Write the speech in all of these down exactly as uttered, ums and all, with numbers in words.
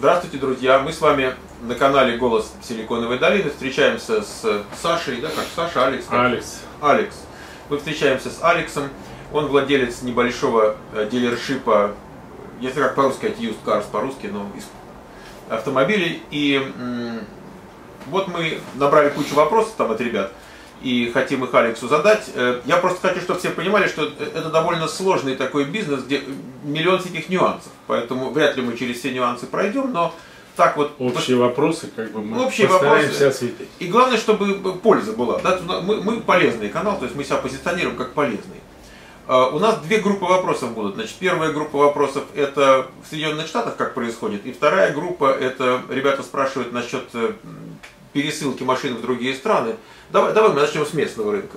Здравствуйте, друзья! Мы с вами на канале «Голос Силиконовой долины». Встречаемся с Сашей, да, как Саша, Алекс? Как? Алекс. Алекс. Мы встречаемся с Алексом. Он владелец небольшого дилершипа, если как по-русски сказать, used cars по-русски, но из автомобилей. И вот мы набрали кучу вопросов там от ребят и хотим их Алексу задать. Я просто хочу, чтобы все понимали, что это довольно сложный такой бизнес, где миллион всяких нюансов. Поэтому вряд ли мы через все нюансы пройдем, но так вот... Общие вопросы, как бы мы общие постараемся вопросы. осветить. И главное, чтобы польза была. Да? Мы, мы полезный канал, то есть мы себя позиционируем как полезный. У нас две группы вопросов будут. Значит, первая группа вопросов это в Соединенных Штатах, как происходит. И вторая группа это ребята спрашивают насчет пересылки машин в другие страны. Давай, давай мы начнем с местного рынка.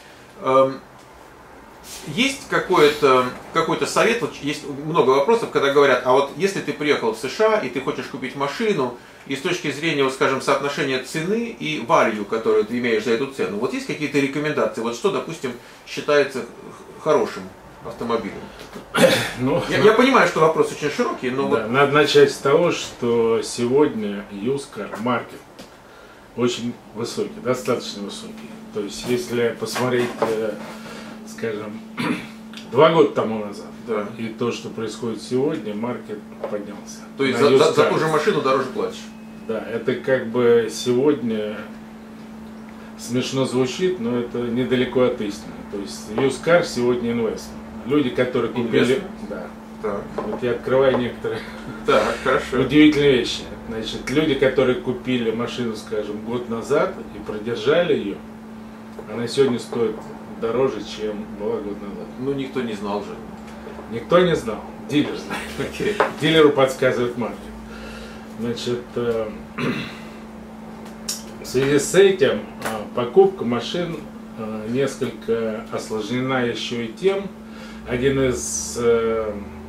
Есть какой-то какой-то совет, вот есть много вопросов, когда говорят, а вот если ты приехал в США и ты хочешь купить машину, и с точки зрения, вот, скажем, соотношения цены и value, которую ты имеешь за эту цену, вот есть какие-то рекомендации, вот что, допустим, считается хорошим автомобилем? Ну, я, я понимаю, что вопрос очень широкий, но... Да, вот... Надо начать с того, что сегодня used car market очень высокий, достаточно высокий. То есть, если посмотреть, скажем, два года тому назад, да, и то, что происходит сегодня, маркет поднялся. То есть за, за, за ту же машину дороже платишь? Да, это как бы сегодня смешно звучит, но это недалеко от истины. То есть used car сегодня инвестмент. Люди, которые купили... Да. Так. Вот я открываю некоторые так, хорошо. удивительные вещи. Значит, люди, которые купили машину, скажем, год назад и продержали ее, она сегодня стоит дороже, чем была год назад. Ну, никто не знал же. Никто не знал. Дилер знает. Okay. Дилеру подсказывает маркет. Значит, э, в связи с этим э, покупка машин э, несколько осложнена еще и тем, один из э,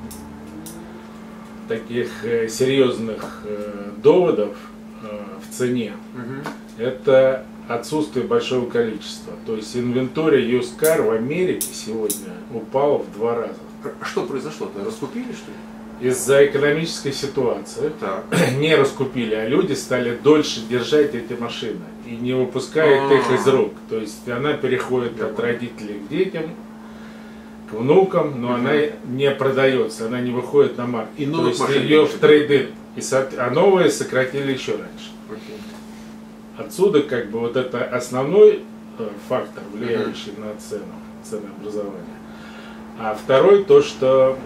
таких э, серьезных э, доводов э, в цене, угу, это отсутствие большого количества. То есть инвентарь used car в Америке сегодня упал в два раза. Что произошло-то? Раскупили, что ли? Из-за экономической ситуации так. не раскупили, а люди стали дольше держать эти машины и не выпускают их из рук. То есть она переходит от родителей к детям, к внукам, но она не продается, она не выходит на маркет. И то есть ее в трейд-ин, а новые сократили еще раньше. Отсюда как бы вот это основной фактор, влияющий uh-huh. на цену, ценообразование. А второй то, что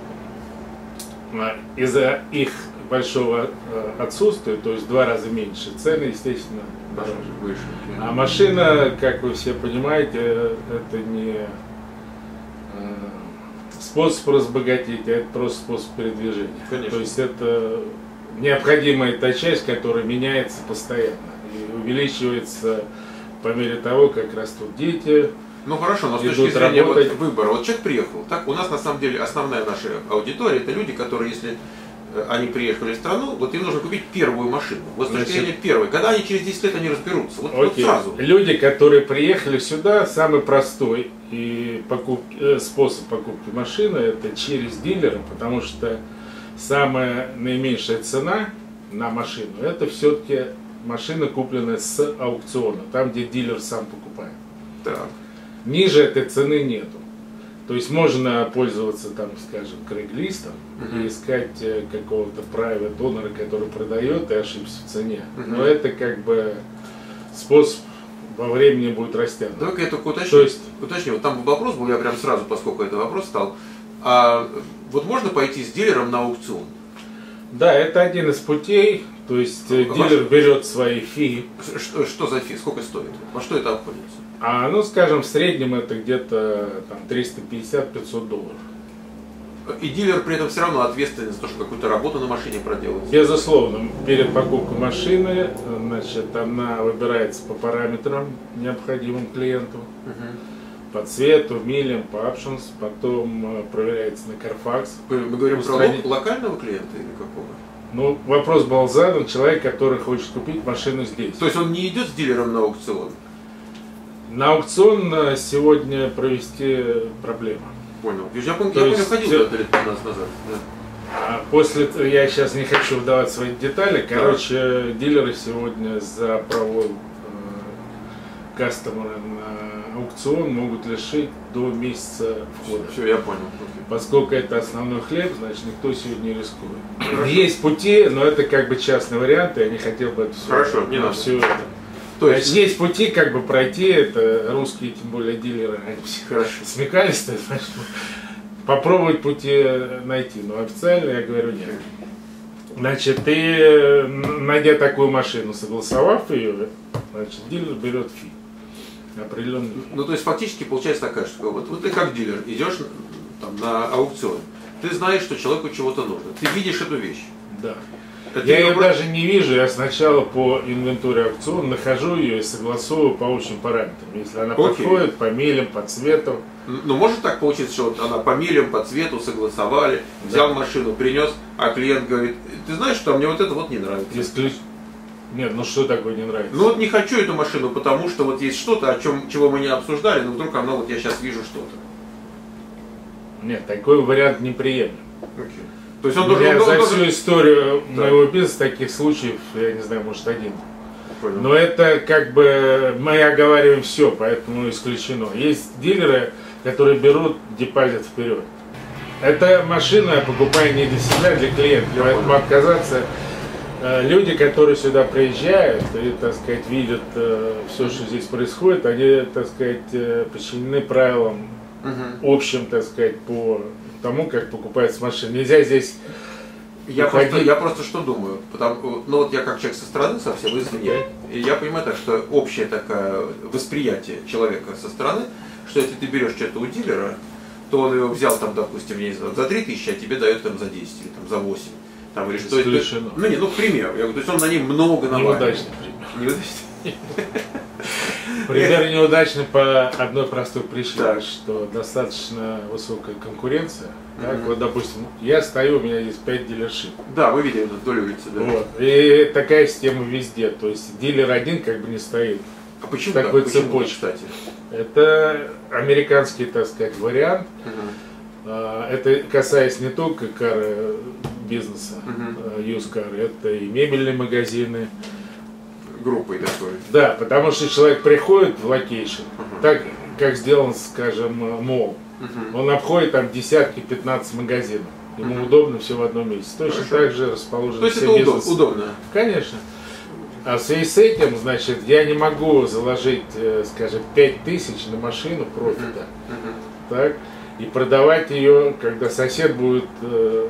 из-за их большого отсутствия, то есть в два раза меньше, цены, естественно, дороже. Выше. А машина, как вы все понимаете, это не способ разбогатеть, а это просто способ передвижения. Конечно. То есть это необходимая та часть, которая меняется постоянно и увеличивается по мере того, как растут дети. Ну хорошо, но с точки зрения вот выбора, вот человек приехал, так, у нас на самом деле основная наша аудитория это люди, которые, если они приехали в страну, вот им нужно купить первую машину. Вот с точки зрения первой, когда они через десять лет они разберутся, вот, вот сразу. Люди, которые приехали сюда, самый простой и покупки, э, способ покупки машины это через дилера, потому что самая наименьшая цена на машину это все-таки машина, купленная с аукциона, там где дилер сам покупает. Так. Ниже этой цены нету. То есть можно пользоваться там, скажем, Craigslist'ом uh-huh. и искать какого-то private owner, который продает и ошибся в цене. Uh-huh. Но это как бы способ во времени будет растянут. Давай-ка я только уточню. То есть... уточню. Вот там вопрос был, я прям сразу, поскольку это вопрос стал. А вот можно пойти с дилером на аукцион? Да, это один из путей. То есть а дилер ваш... берет свои фи. Что, что за фи? Сколько стоит? Во что это обходится? А, ну, скажем, в среднем это где-то там триста пятьдесят — пятьсот долларов. И дилер при этом все равно ответственен за то, что какую-то работу на машине проделает? Безусловно. Перед покупкой машины, значит, она выбирается по параметрам, необходимым клиенту. Uh-huh. По цвету, милям, по options, потом проверяется на Carfax. Мы, мы говорим устранить... про локального клиента или какого? Ну, вопрос был задан, человек, который хочет купить машину здесь. То есть он не идет с дилером на аукцион? На аукцион сегодня провести проблема. Понял. Я помню, я помню, ходил все... лет пятнадцать назад. Да. А после, я сейчас не хочу вдавать свои детали, короче, да. Дилеры сегодня за провод э, кастомера на аукцион могут лишить до месяца входа. Все, я понял. Поскольку это основной хлеб, значит никто сегодня не рискует. Хорошо. Есть пути, но это как бы частный вариант, и я не хотел бы это все. Хорошо, не надо. Все это. То есть есть пути как бы пройти, это русские, тем более дилеры, они все смекалистые, значит, попробовать пути найти, но официально я говорю нет. Значит, ты, найдя такую машину, согласовав ее, значит, дилер берет фи. Определенный. Ну, то есть фактически получается такая штука. Вот, вот ты как дилер идешь там, на аукцион, ты знаешь, что человеку чего-то нужно, ты видишь эту вещь. Да. Это я ее даже не вижу, я сначала по инвентуре аукциона нахожу ее и согласую по общим параметрам. Если она Окей. подходит по милям, по цвету. Ну, может так получиться, что вот она по милям, по цвету согласовали, да. взял машину, принес, а клиент говорит, ты знаешь, что мне вот это вот не нравится. Исключ... Нет, ну что такое не нравится? Ну вот не хочу эту машину, потому что вот есть что-то, о чем, чего мы не обсуждали, но вдруг оно, вот я сейчас вижу что-то. Нет, такой вариант неприемлем. Окей. То есть он У должен, меня он за должен... всю историю да. моего бизнеса таких случаев, я не знаю, может один. Понял. Но это как бы мы оговариваем все, поэтому исключено. Есть дилеры, которые берут депозит вперед. Эта машина я покупаю не для себя, а для клиента. Я поэтому понял. Отказаться. Люди, которые сюда приезжают и, так сказать, видят все, что здесь происходит, они, так сказать, подчинены правилам угу. общим, так сказать, по тому, как покупается машина. Нельзя здесь я просто, я просто что думаю, потому, ну вот я как человек со стороны совсем извне, и я понимаю так, что общее такое восприятие человека со стороны, что если ты берешь что-то у дилера, то он его взял там, допустим, не знаю, за три тысячи, а тебе дает там за десять или там за восемь. Там, или что это, ну не, ну к примеру, я говорю, то есть он на ней много навалил. Неудачный пример. Неудачный. Пример неудачный по одной простой причине, что достаточно высокая конкуренция. Так, вот, допустим, я стою, у меня здесь пять дилершип. Да, мы видели вдоль улицы. Да. Вот. И такая система везде. То есть дилер один как бы не стоит. А почему такой так? цепочке. Кстати? Это американский, так сказать, вариант. Угу. Это касаясь не только кар бизнеса, угу. юзкар, это и мебельные магазины. Группой такой. Да, потому что человек приходит в локейшн, uh-huh. так как сделан, скажем, мол. Uh-huh. Он обходит там десятки, пятнадцать магазинов. Ему uh-huh. удобно все в одном месте. Точно Хорошо. Так же расположено. То есть это бизнес. удобно? Конечно. А в связи с этим, значит, я не могу заложить, скажем, пять тысяч на машину профита, uh-huh. так, и продавать ее, когда сосед будет э,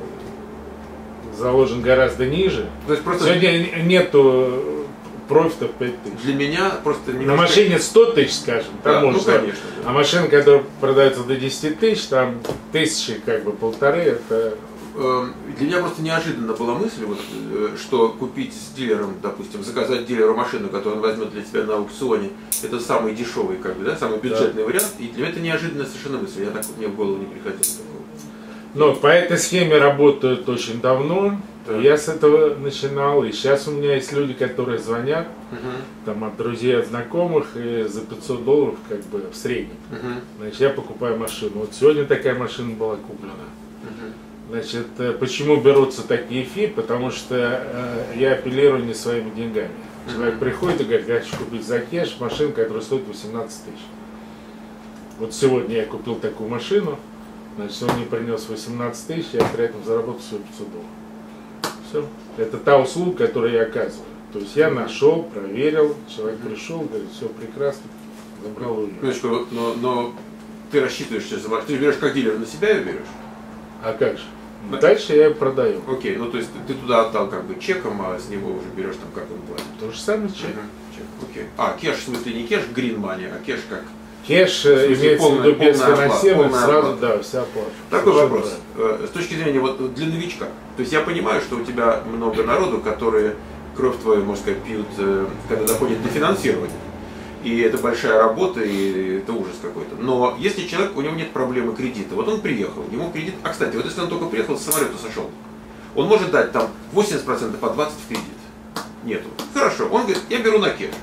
заложен гораздо ниже. То есть просто... Сегодня нету профитов пять тысяч. Для меня просто немножко... На машине сто тысяч, скажем, там да, можно. Ну, конечно. Да. А машина, которая продается до десяти тысяч, там тысячи, как бы полторы, это... Для меня просто неожиданно была мысль, вот, что купить с дилером, допустим, заказать дилеру машину, которую он возьмет для тебя на аукционе, это самый дешевый, как бы, да, самый бюджетный да. вариант. И для меня это неожиданная совершенно мысль. Я так вот, мне в голову не приходило. Но по этой схеме работают очень давно. Да. Я с этого начинал, и сейчас у меня есть люди, которые звонят, угу. там от друзей, от знакомых, и за пятьсот долларов как бы в среднем. Угу. Значит, я покупаю машину. Вот сегодня такая машина была куплена. Угу. Значит, почему берутся такие фи? Потому что э, я апеллирую не своими деньгами. Человек угу. приходит и говорит, я хочу купить за кеш машину, которая стоит восемнадцать тысяч. Вот сегодня я купил такую машину, значит, он мне принес восемнадцать тысяч, я при этом заработал всего пятьсот долларов. Все. Это та услуга, которую я оказываю. То есть я нашел, проверил, человек пришел, говорит, все прекрасно, забрал ее. Минуточку, но, но ты рассчитываешь сейчас, ты берешь как дилер, на себя ее берешь? А как же? Да. Дальше я ее продаю. Окей, ну то есть ты, ты туда отдал как бы чеком, а с него уже берешь там как он платит. То же самое чек. Угу. Чек. Окей. А, кеш в смысле не кеш green money, а кеш как? Кеш имеется в виду без финансирования, сразу, да, вся оплата. Такой вопрос. Да. С точки зрения вот для новичка. То есть я понимаю, что у тебя много народу, которые кровь твою, можно сказать, пьют, когда доходит до финансирования. И это большая работа, и это ужас какой-то. Но если человек, у него нет проблемы кредита, вот он приехал, ему кредит, а кстати, вот если он только приехал, с самолета сошел, он может дать там восемьдесят процентов, а двадцать процентов в кредит. Нету. Хорошо, он говорит, я беру на кеш.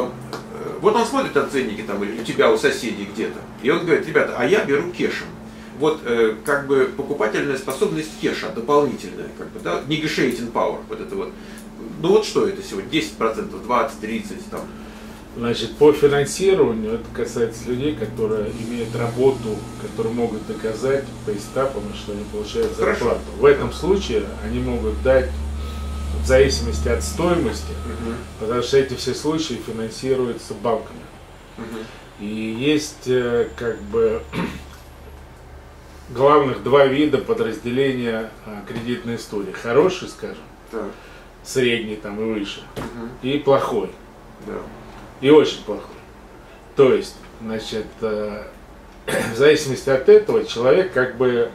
Вот он смотрит оценники там, или у тебя, у соседей где-то, и он говорит, ребята, а я беру кешем. вот э, как бы покупательная способность кеша дополнительная, как бы, да, negotiating power, вот это вот. Ну вот что это сегодня? десять процентов, двадцать, тридцать там. Значит, по финансированию это касается людей, которые имеют работу, которые могут доказать по этапам, что они получают зарплату. Хорошо. В этом случае они могут дать в зависимости от стоимости, угу. потому что эти все случаи финансируются банками. Угу. И есть как бы главных два вида подразделения кредитной истории. Хороший, скажем, так. средний там и выше, угу. и плохой. Да. И очень плохой. То есть, значит, э, в зависимости от этого человек как бы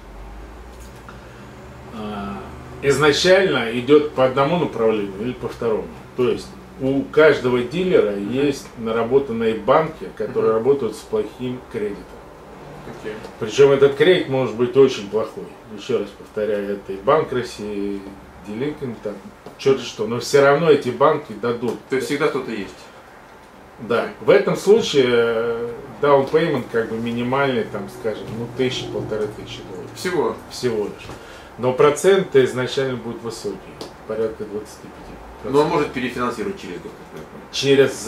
э, изначально идет по одному направлению или по второму. То есть у каждого дилера есть наработанные банки, которые mm-hmm. работают с плохим кредитом. Okay. Причем этот кредит может быть очень плохой. Еще раз повторяю, это и банк России, и Delinquent, там, черт что, но все равно эти банки дадут. То есть всегда кто-то есть. Да, в этом случае down payment как бы минимальный, там, скажем, ну тысячи, полторы тысячи долларов. Всего? Всего лишь. Но проценты изначально будут высокие, порядка двадцать пять процентов. Но он может перефинансировать через год? Через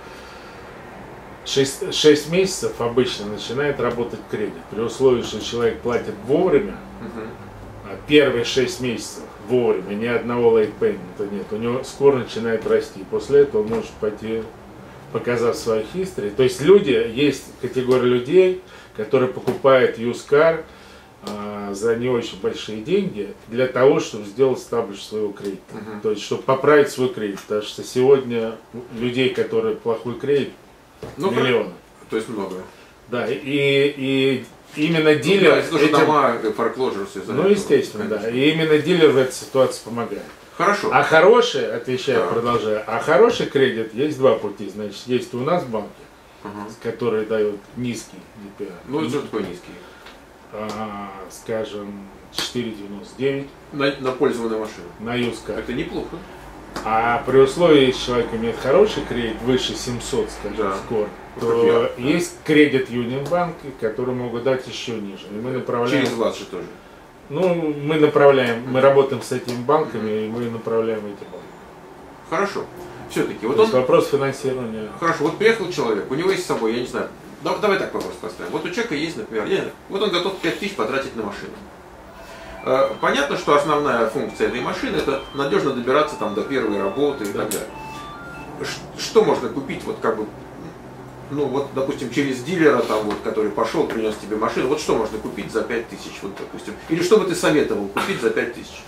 шесть, шесть месяцев обычно начинает работать кредит. При условии, что человек платит вовремя, угу. а первые шесть месяцев вовремя, ни одного late payment нет, у него скоро начинает расти. После этого он может пойти, показав свою history. То есть люди, есть категория людей, которые покупают used car а, за не очень большие деньги для того, чтобы сделать стаблиш своего кредита. Uh-huh. То есть, чтобы поправить свой кредит. Потому что сегодня людей, которые плохой кредит, ну, миллионы. То есть много. Да, и, и именно дилер... Ну, да, этим... дома, foreclosure, все ну, естественно, это, да. И именно дилер в этой ситуации помогает. Хорошо. А хороший, отвечаю, да. продолжаю, а хороший кредит есть два пути. Значит, есть у нас банки, uh-huh. которые дают низкий ди пи ар. Ну, что такое низкий? А, скажем, четыре девяносто девять. На, на пользованную машину? На used car. Это неплохо. А при условии, если человек имеет хороший кредит, выше семьсот, скажем, да. скор, то я. есть кредит Union банки, которые могут дать еще ниже. И мы направляем... Через вас же тоже. Ну, мы направляем, мы работаем с этими банками, и мы направляем эти банки. Хорошо. Все-таки. Вот То он... есть вопрос финансирования. Хорошо, вот приехал человек, у него есть с собой, я не знаю, давай так вопрос поставим. Вот у человека есть, например, я, вот он готов пять тысяч потратить на машину. Понятно, что основная функция этой машины — это надежно добираться там до первой работы и да. так далее. Что можно купить, вот как бы, ну вот, допустим, через дилера, там, вот, который пошел, принес тебе машину, вот что можно купить за пять тысяч, вот, допустим, или что бы ты советовал купить за пять тысяч?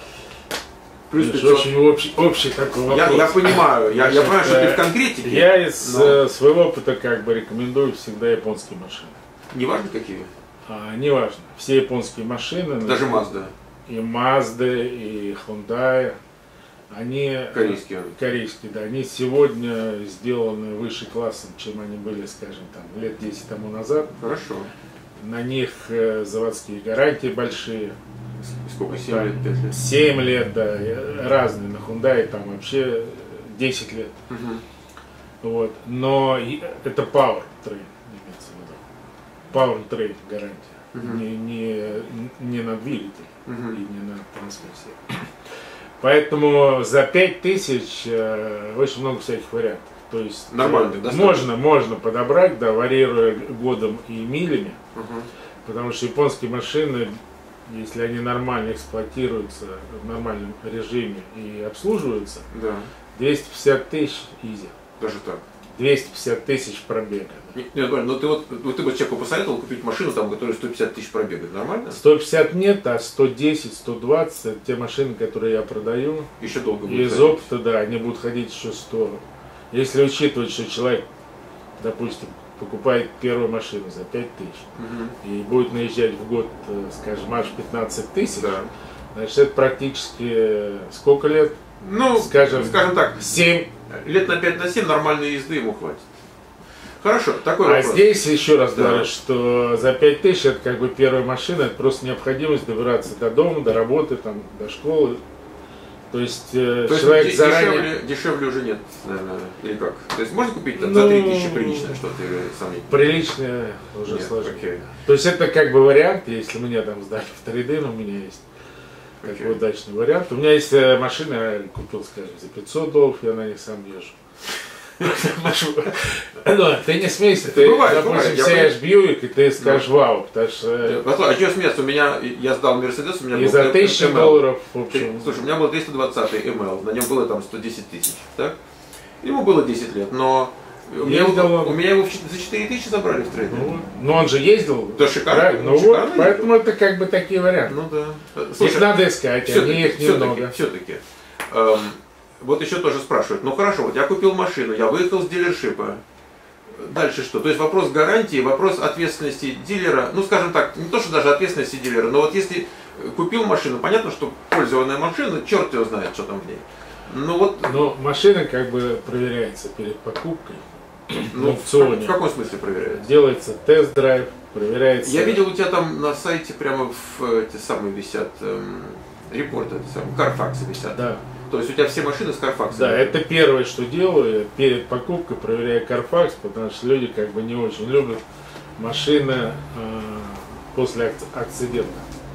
Плюс это очень общий, общий такой вопрос. Я, я понимаю, я, я понимаю, что ты в конкретике. Я из но... своего опыта как бы рекомендую всегда японские машины. Неважно какие? А, неважно. Все японские машины. Даже Mazda. И Mazda, и Hyundai. Они корейские. Корейские, да. Они сегодня сделаны выше классом, чем они были, скажем, там, лет десять тому назад. Хорошо. На них заводские гарантии большие. Сколько? семь лет, пять лет? семь лет, да. Разные. На Hyundai там вообще десять лет. Угу. Вот. Но это Power Train. Power Train гарантия. Uh-huh. не, не, не на двигатель uh-huh. и не на трансмиссию. Поэтому за пять тысяч э, очень много всяких вариантов. То есть нормально, э, можно, можно подобрать, да, варьируя годом и милями, uh-huh. потому что японские машины, если они нормально эксплуатируются в нормальном режиме и обслуживаются, да. двести пятьдесят тысяч изи. Даже так? двести пятьдесят тысяч пробега. Нет, нет, но ты вот, вот ты бы человеку посоветовал купить машину, там, которая сто пятьдесят тысяч пробега, нормально? сто пятьдесят нет, а сто десять, сто двадцать, те машины, которые я продаю, еще долго будут из ходить. Опыта, да, они будут ходить еще сто. Если учитывать, что человек, допустим, покупает первую машину за пять тысяч угу. и будет наезжать в год, скажем, аж пятнадцать тысяч, да. значит, это практически сколько лет? Ну, скажем, скажем так, семь. Лет на пять на семь нормальной езды ему хватит. Хорошо, такой а вопрос. А здесь еще раз да. говорю, что за пять тысяч это как бы первая машина, это просто необходимость добираться до дома, до работы, там, до школы. То есть, э, То человек есть заранее... дешевле, дешевле уже нет, наверное, или как? То есть можно купить там, ну, за три тысячи приличное что-то или сомнительное? Приличное уже Нет, сложнее. окей. То есть это как бы вариант, если меня там сдали в трейд-ин, у меня есть такой Okay. удачный вариант. У меня есть машина, я купил, скажем, за пятьсот долларов, я на них сам езжу. Ну, ты не смейся, ты, допустим, сядешь в Бьюик, и ты скажешь вау, потому что... А что смеяться, у меня, я сдал Мерседес, у меня был... И за тысячу долларов, в общем... Слушай, у меня был триста двадцатый эм эл, на нем было там сто десять тысяч, так? Ему было десять лет, но... У меня, его, у меня его за четыре тысячи забрали в трейд. Ну, но он же ездил. Да, шикарно. Ну вот, поэтому это как бы такие варианты. Ну да. Слушай, их надо искать, они их немного. Все-таки. Эм, вот еще тоже спрашивают. Ну хорошо, вот я купил машину, я выехал с дилершипа. Дальше что? То есть вопрос гарантии, вопрос ответственности дилера. Ну скажем так, не то, что даже ответственности дилера, но вот если купил машину, понятно, что пользованная машина, черт его знает, что там в ней. Ну вот. Но машина как бы проверяется перед покупкой. Ну, в, в, в каком смысле проверяется? Делается тест-драйв, проверяется. Я видел у тебя там на сайте прямо в эти самые висят эм, репорты, эти самые, Carfax висят. Да. То есть у тебя все машины с Carfax. Да, это первое, что делаю, перед покупкой проверяю Carfax, потому что люди как бы не очень любят машины э, после акцидента.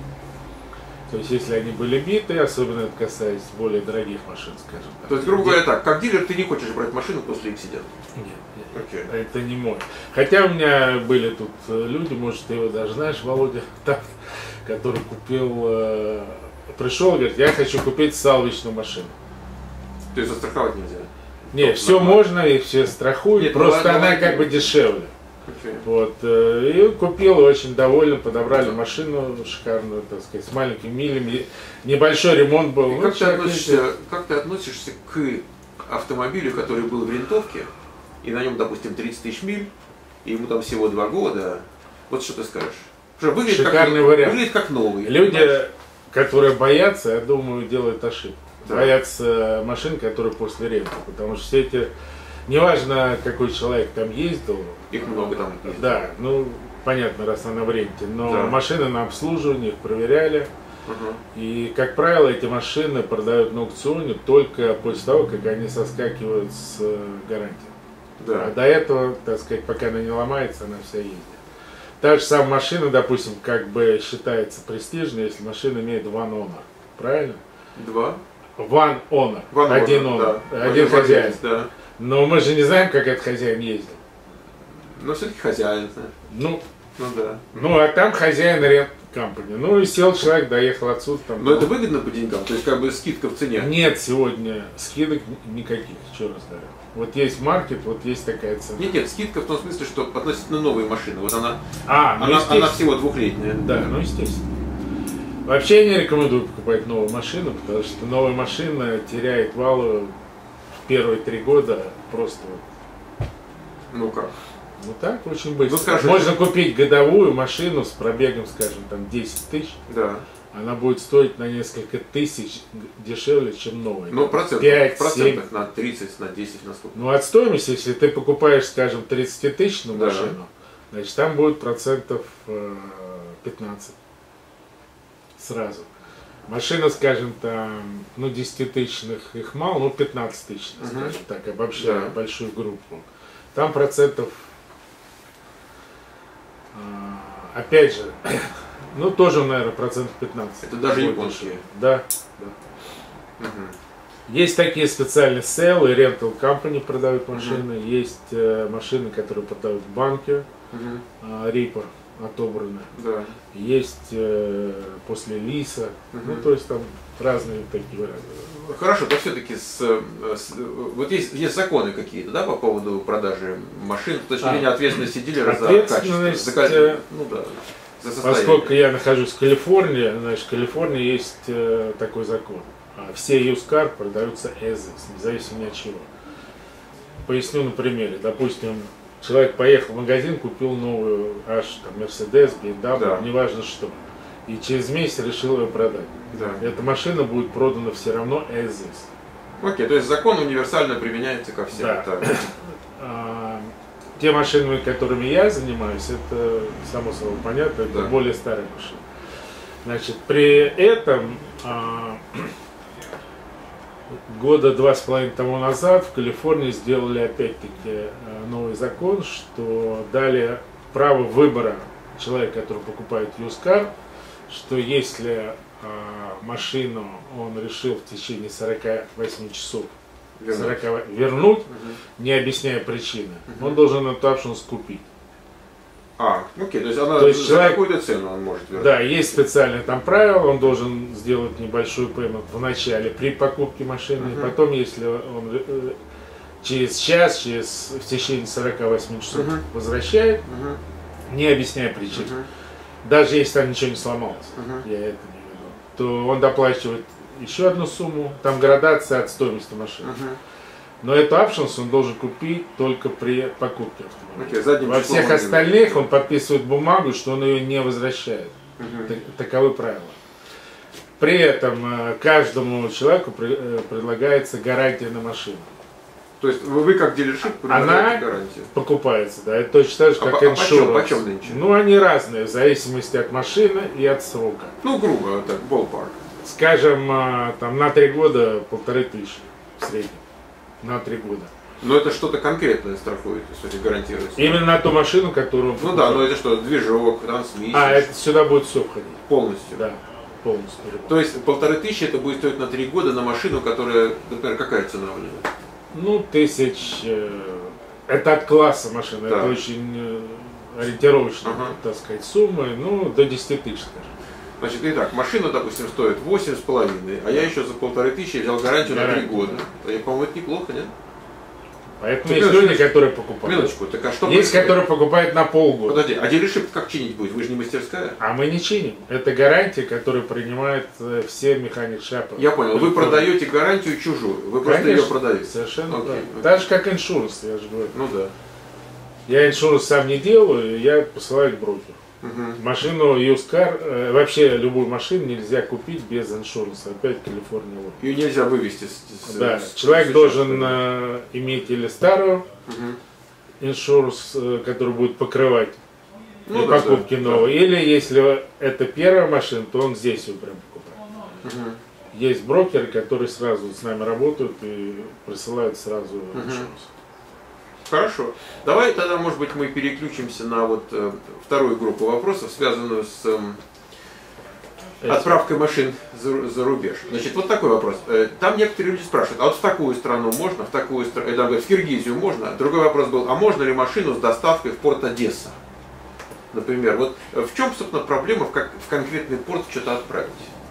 То есть, если они были биты, особенно это касается более дорогих машин, скажем так. То есть, грубо говоря, так, как дилер ты не хочешь брать машину после акцидента? Нет, нет. Okay. Это не мой. Хотя у меня были тут люди, может, ты его даже знаешь, Володя, так, который купил, э, пришел и говорит, я хочу купить салвичную машину. То есть, застраховать нельзя? Нет, все нормально. Можно, и все страхуют, нет, просто ну, она как бы дешевле. Okay. Вот, и купил, очень доволен, подобрали да. машину шикарную, так сказать, с маленькими милями, небольшой ремонт был. Ну, как, ты относишься, как ты относишься к автомобилю, который был в рентовке, и на нем, допустим, тридцать тысяч миль, и ему там всего два года, вот что ты скажешь? Что выглядит шикарный как, вариант. Выглядит как новый. Люди, понимаешь? Которые боятся, я думаю, делают ошибку. Да. Боятся машин, которые после ренты, потому что все эти... Неважно, какой человек там ездил. Их много там ездил. Да, ну, понятно, раз она в ренте. Но да. машины на обслуживание, их проверяли. Угу. И, как правило, эти машины продают на аукционе только после того, как они соскакивают с гарантии. Да. А до этого, так сказать, пока она не ломается, она вся ездит. Та же самая машина, допустим, как бы считается престижной, если машина имеет one owner. Правильно? Два? One owner. One один owner, owner. Да. Один хозяин. Да. Но мы же не знаем, как этот хозяин ездил. Ну, все-таки хозяин. Ну, ну, да. Ну, а там хозяин рент компании. Ну, и сел человек, доехал отсюда. Там, Но ну, это выгодно по деньгам? То есть, как бы скидка в цене? Нет, сегодня скидок никаких, еще раз говорю. Вот есть маркет, вот есть такая цена. Нет, нет, скидка в том смысле, что относительно новые машины. Вот она, а, ну, она, она всего двухлетняя. Да, ну, естественно. Вообще я не рекомендую покупать новую машину, потому что новая машина теряет валу первые три года просто. Ну как? Ну так, очень быстро. Ну, скажи, можно купить годовую машину с пробегом, скажем, там десять тысяч. Да. Она будет стоить на несколько тысяч дешевле, чем новая. Ну, процентов, пять, процентов на тридцать, на десять, на сколько? Ну, от стоимости, если ты покупаешь, скажем, тридцатитысячную да. машину, значит, там будет процентов пятнадцать сразу. Машина, скажем, там, ну, десятитысячных их мало, ну, пятнадцать тысяч, угу. скажем так, обобщая да. большую группу. Там процентов, опять же, ну, тоже, наверное, процентов пятнадцать. Это даже японские? Да, да. Угу. Есть такие специальные селлы, rental company продают машины, угу. есть э, машины, которые продают в банке, угу. э, рипа отобраны. Да. Есть э, после лиса, угу. ну, то есть там разные такие варианты. Хорошо, то все-таки с, с, вот есть, есть законы какие-то, да, по поводу продажи машин, с точки зрения а, ответственности дилера за качество, за качество, ну да, за состояние. Поскольку я нахожусь в Калифорнии, значит, в Калифорнии есть э, такой закон. Все used car продаются as is, независимо от чего. Поясню на примере. Допустим, человек поехал в магазин, купил новую аж там Mercedes, би эм дабл ю, да. неважно что. И через месяц решил ее продать. Да. Эта машина будет продана все равно as is. Окей, то есть закон универсально применяется ко всем. Да. А, те машины, которыми я занимаюсь, это само собой понятно, это да. более старые машины. Значит, при этом а, года два с половиной тому назад в Калифорнии сделали опять-таки новый закон, что дали право выбора человека, который покупает used car, что если а, машину он решил в течение сорока восьми часов Вернуть, сорока, вернуть угу. не объясняя причины, угу. он должен эту option скупить. А, окей, то есть она то есть за человек, какую-то цену он может вернуть. Да, есть специальные там правила, он должен сделать небольшой пеймент в начале при покупке машины, uh-huh. и потом, если он э, через час, через в течение сорока восьми часов uh-huh. возвращает, uh-huh. не объясняя причин, uh-huh. даже если там ничего не сломалось, uh-huh. я это не вижу, то он доплачивает еще одну сумму, там градация от стоимости машины. Uh-huh. Но эту options он должен купить только при покупке автомобиля. Okay, Во всех остальных он подписывает бумагу, что он ее не возвращает. Uh-huh. Таковы правила. При этом каждому человеку предлагается гарантия на машину. То есть вы как дилершип предлагаете гарантию? Покупается, да. Это точно так же, как а, иншуранс. А почем, почем ну, они разные, в зависимости от машины и от срока. Ну, грубо, так, ballpark. Скажем, там на три года полторы тысячи в среднем. На три года. Но это что-то конкретное страхует, кстати, гарантируется. Именно на ту машину, которую... Ну да, но это что, движок, трансмиссия? А, это сюда будет все входить. Полностью? Да, полностью. То есть полторы тысячи это будет стоить на три года на машину, которая, например, какая цена у нее? Ну, тысяч... Это от класса машины, да. Это очень ориентировочная, ага. так сказать, сумма, ну, до десяти тысяч, скажем. Значит, итак, машина, допустим, стоит восемь с половиной, а я еще за полторы тысячи взял гарантию на три года. По-моему, это неплохо, нет? Поэтому так, есть люди, которые покупают. Минуточку, так а что есть, происходит? Которые покупают на полгода. Подожди, а дилершип как чинить будет? Вы же не мастерская? А мы не чиним. Это гарантия, которую принимают все механик-шапы. Я понял. Вы продаете гарантию чужую. Вы просто Конечно, ее продаете. Совершенно okay. правильно. Так же, как иншуранс, я же говорю. Ну да. Я иншуранс сам не делаю, я посылаю к брокеру. Угу. Машину used car, э, вообще любую машину нельзя купить без иншуранса. Опять Калифорния. Ее нельзя вывести с, с, да. с, Человек с должен э, иметь или старую угу. иншуранс, э, который будет покрывать ну, да, покупки да, новой. Да. Или если это первая машина, то он здесь ее прям покупает. Угу. Есть брокеры, которые сразу с нами работают и присылают сразу угу. иншуранс. Хорошо. Давай тогда, может быть, мы переключимся на вот э, вторую группу вопросов, связанную с э, отправкой машин за, за рубеж. Значит, вот такой вопрос. Э, там некоторые люди спрашивают, а вот в такую страну можно, в такую страну, э, в Киргизию можно? Другой вопрос был, а можно ли машину с доставкой в порт Одесса? Например, вот в чем, собственно, проблема в, как, в конкретный порт что-то отправить?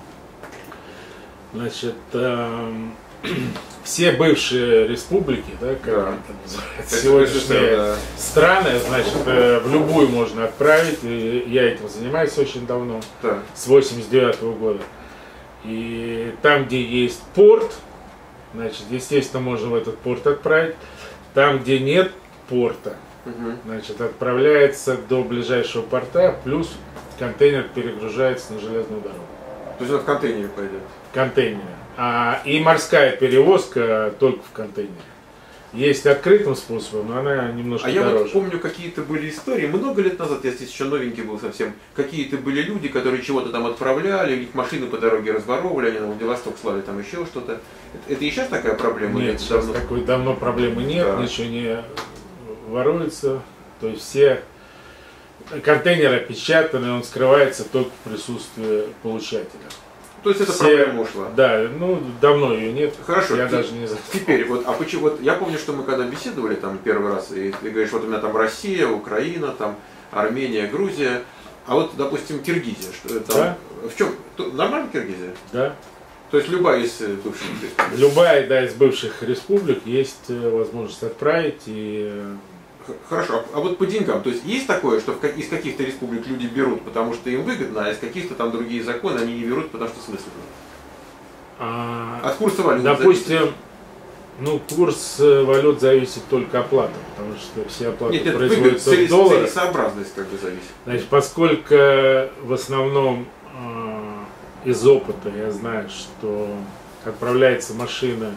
Значит, э, все бывшие республики, да, как да. там называется, сегодняшние да. страны, значит, э, в любую можно отправить. И я этим занимаюсь очень давно, да. с восемьдесят девятого года. И там, где есть порт, значит, естественно, можно в этот порт отправить. Там, где нет порта, угу. значит, отправляется до ближайшего порта, плюс контейнер перегружается на железную дорогу. То есть он в контейнере пойдет? В контейнере. А, и морская перевозка только в контейнере. Есть открытым способом, но она немножко а дороже. А я вот помню, какие-то были истории, много лет назад, я здесь еще новенький был совсем, какие-то были люди, которые чего-то там отправляли, у них машины по дороге разворовывали, они на Владивосток слали, там еще что-то. Это, это и сейчас такая проблема? Нет, сейчас давно... такой давно проблемы нет, да. ничего не воруется. То есть все контейнеры опечатаны, он скрывается только в присутствии получателя. То есть это Все, проблема ушла? Да, ну давно ее нет. Хорошо. Я ты, даже не знаю. Теперь, вот, а почему, вот я помню, что мы когда беседовали там первый раз, и ты говоришь, вот у меня там Россия, Украина, там Армения, Грузия, а вот, допустим, Киргизия, что там, да? В чем? Нормально Киргизия? Да. То есть любая из бывших республик? Любая, да, из бывших республик есть возможность отправить и... Хорошо, а вот по деньгам, то есть есть такое, что из каких-то республик люди берут, потому что им выгодно, а из каких-то там другие законы они не берут, потому что смысл нет? А, от курса валют допустим, зависит? Ну, курс валют зависит только оплата, потому что все оплаты нет, нет, производятся выгод, в долларах. Целесообразность как бы зависит. Значит, поскольку в основном э, из опыта я знаю, что отправляется машина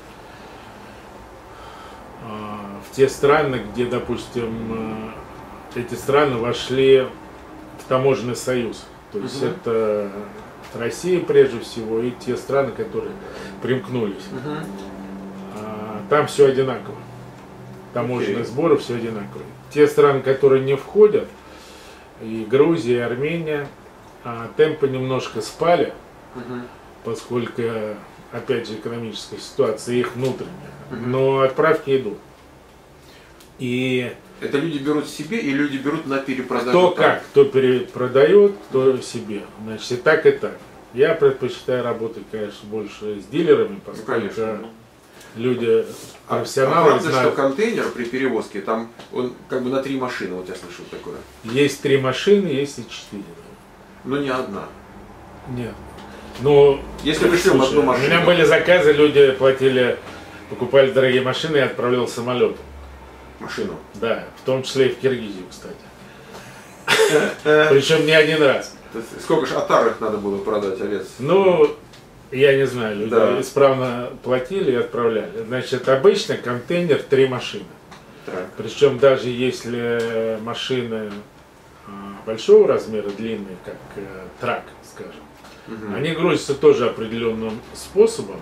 в те страны, где, допустим, эти страны вошли в таможенный союз. То есть угу. это Россия прежде всего и те страны, которые примкнулись. Угу. А, там все одинаково. Таможенные okay. сборы все одинаковые. Те страны, которые не входят, и Грузия, и Армения, а, темпы немножко спали, угу. поскольку, опять же, экономическая ситуация их внутренняя. Угу. Но отправки идут. И это люди берут себе, и люди берут на перепродажу? Кто как, кто перепродает, кто себе. Значит, и так, и так. Я предпочитаю работать, конечно, больше с дилерами, поскольку ну, конечно. люди профессионалы. А, а правда, знают. Что контейнер при перевозке, там он как бы на три машины, вот я слышал такое? Есть три машины, есть и четыре. Но не одна? Нет. Ну, если мы шлем одну машину. У меня были заказы, люди платили, покупали дорогие машины и отправлял самолетом. Машину? Да, в том числе и в Киргизию, кстати. Причем не один раз. Сколько же отарок надо было продать овец? Ну, я не знаю, люди да. исправно платили и отправляли. Значит, обычно контейнер три машины. Так. Причем даже если машины большого размера, длинные, как трак, скажем, угу. они грузятся тоже определенным способом.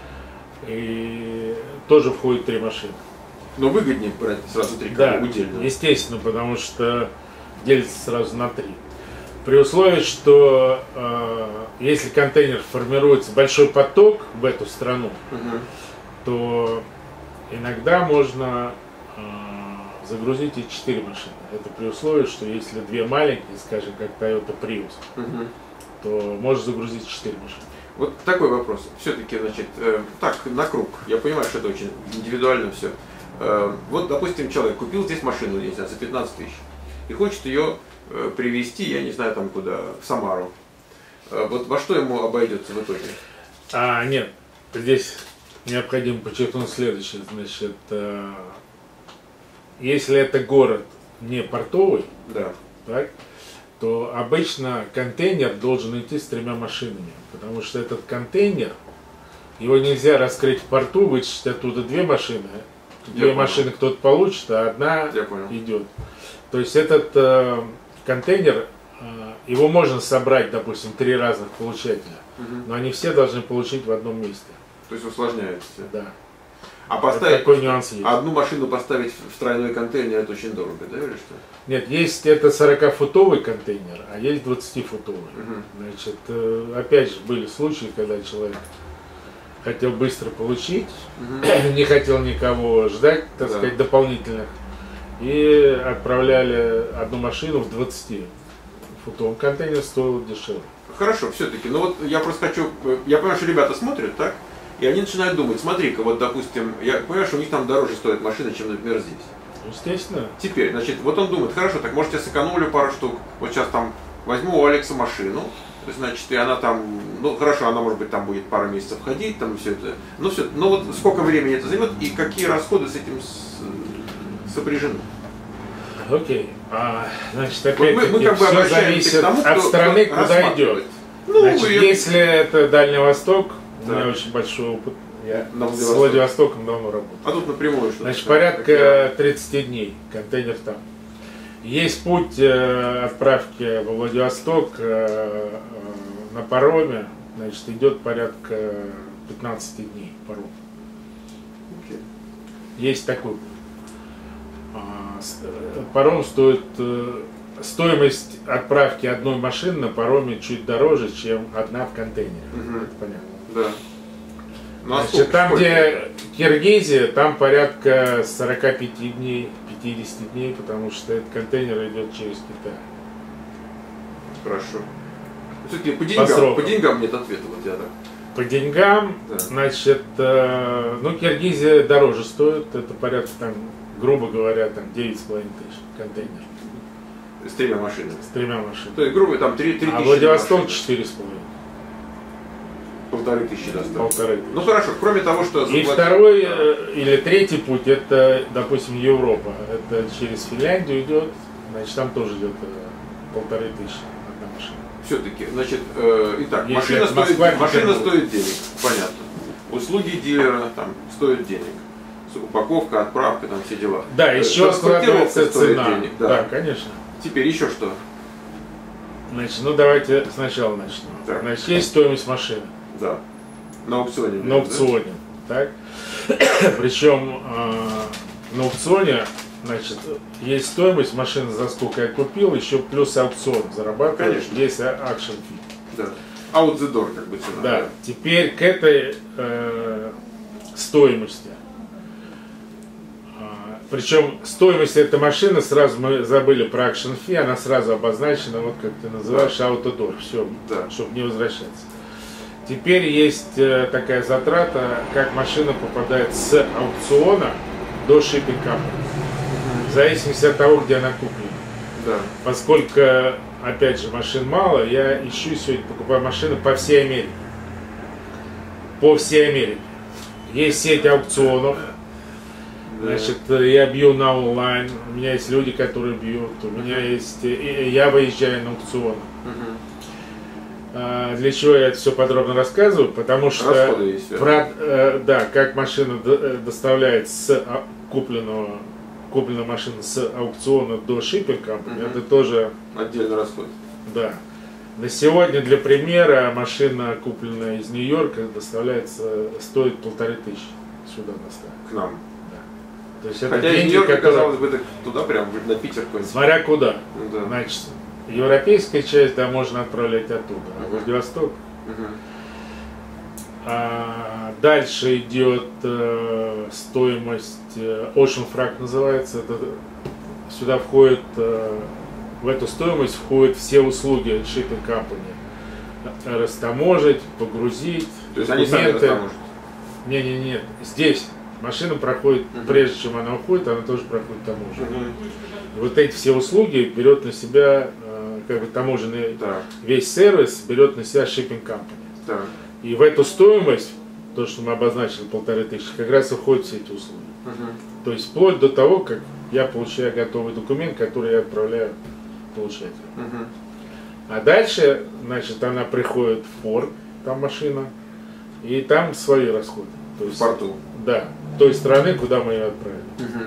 И тоже входит три машины. Но выгоднее брать сразу три, да, удельно. Естественно, потому что делится сразу на три. При условии, что э, если контейнер формируется большой поток в эту страну, угу. то иногда можно э, загрузить и четыре машины. Это при условии, что если две маленькие, скажем, как Toyota Prius, угу. то можно загрузить четыре машины. Вот такой вопрос. Все-таки, значит, э, так, на круг. Я понимаю, что это очень индивидуально все. Э, вот, допустим, человек купил здесь машину, не знаю, за пятнадцать тысяч и хочет ее э, привезти, я не знаю, там куда, в Самару. Э, вот во что ему обойдется в итоге? А, нет, здесь необходимо подчеркнуть следующее. Значит, э, если это город не портовый, да. так, то обычно контейнер должен идти с тремя машинами, потому что этот контейнер, его нельзя раскрыть в порту, вычесть оттуда две машины, две Я машины понял. Кто-то получит, а одна идет. То есть этот э, контейнер, э, его можно собрать, допустим, три разных получателя, угу. но они все должны получить в одном месте. То есть усложняется. Да. А поставить такой нюанс есть. Одну машину поставить в тройной контейнер, это очень дорого, да, или что? Нет, есть это сорокафутовый контейнер, а есть двадцатифутовый. Угу. Значит, опять же, были случаи, когда человек хотел быстро получить, угу. не хотел никого ждать, так да. сказать, дополнительных, и отправляли одну машину в двадцатифутовом контейнер, стоил дешевле. Хорошо, все-таки, ну вот я просто хочу, я понимаю, что ребята смотрят, так? И они начинают думать, смотри-ка, вот допустим, я понимаю, что у них там дороже стоит машина, чем, например, здесь. Естественно. Теперь, значит, вот он думает, хорошо, так может я сэкономлю пару штук, вот сейчас там возьму у Алекса машину, значит, и она там, ну хорошо, она может быть там будет пару месяцев ходить, там все это, ну все, но вот сколько времени это займет и какие расходы с этим с, сопряжены? Окей, а, значит, опять вот мы, мы как бы все зависит тому, от страны, куда идет. Ну, значит, и... если это Дальний Восток, да. У меня очень большой опыт. Я на с Владивостоком давно работаю. А тут напрямую что? Значит, порядка тридцати дней контейнер там. Есть путь э, отправки во Владивосток э, э, на пароме, значит, идет порядка пятнадцати дней паром. Okay. Есть такой. А, паром стоит, э, стоимость отправки одной машины на пароме чуть дороже, чем одна в контейнере. Uh-huh. Это понятно. Да. Ну, а Значит, там, где Киргизия, там порядка сорока пяти дней, пятидесяти дней, потому что этот контейнер идет через Китай. Хорошо. Все-таки по деньгам, по, по деньгам нет ответа, вот я так. По деньгам, да. Значит, э, ну, Киргизия дороже стоит, это порядка, там, грубо говоря, там девять с половиной тысяч контейнер. С тремя машинами? С тремя машинами. То есть, грубо, там три тысячи. А Владивосток четыре с половиной. Полторы тысячи достаточно. Полторы тысячи. Ну хорошо, кроме того, что... И второй э, или третий путь, это, допустим, Европа. Это через Финляндию идет, значит, там тоже идет э, полторы тысячи одна машина. Все-таки, значит, э, итак, Если машина, стоит, Москва, машина стоит денег, понятно. Услуги дилера там стоят денег. Упаковка, отправка, там все дела. Да, еще складывается цена. Денег, да. Да, конечно. Теперь еще что? Значит, ну давайте сначала начнем. Так. Значит, есть стоимость машины. Да. На аукционе. На аукционе. Да? Так. Причем э, на аукционе, значит, есть стоимость машины, за сколько я купил, еще плюс аукцион зарабатываешь. Конечно. Есть акшн фи. Да. Out the door, как бы цена. Да. Да. Теперь к этой э, стоимости. Причем стоимость этой машины, сразу мы забыли про акшн фи, она сразу обозначена, вот как ты называешь, да. Out the door, все, да. Чтобы не возвращаться. Теперь есть э, такая затрата, как машина попадает с аукциона до shipping company, mm-hmm. в зависимости от того, где она куплена. Да. Поскольку, опять же, машин мало, я ищу сегодня, покупаю машины по всей Америке. По всей Америке. Есть сеть аукционов. Значит, я бью на онлайн, у меня есть люди, которые бьют, у меня есть, я выезжаю на аукцион. Uh-huh. А, для чего я это все подробно рассказываю? Потому что, про, да, как машина доставляет с купленного, купленная машина с аукциона до shipping company, uh-huh. это тоже отдельный расход. Да. На сегодня, для примера, машина, купленная из Нью-Йорка, доставляется, стоит полторы тысячи сюда доставить. К нам. То есть Хотя из Нью-Йорка, которые... казалось бы, туда прям на Питер какой-нибудь. Смотря куда. Ну, да. Значит, европейская часть, да, можно отправлять оттуда, а uh-huh. Владивосток. Uh-huh. А дальше идет э, стоимость, э, Ocean Freight называется, это, сюда входит, э, в эту стоимость входят все услуги shipping company. Растаможить, погрузить, то есть они сами растаможат? Не, не, нет, здесь. Машина проходит, uh-huh. прежде чем она уходит, она тоже проходит таможню. Uh-huh. Вот эти все услуги берет на себя, э, как бы таможенный, да. Весь сервис берет на себя shipping company. Да. И в эту стоимость, то, что мы обозначили, полторы тысячи, как раз уходят все эти услуги. Uh-huh. То есть вплоть до того, как я получаю готовый документ, который я отправляю получателю. Uh-huh. А дальше, значит, она приходит в порт, там машина, и там свои расходы. То есть, в порту? Да, той страны, куда мы ее отправили. Угу.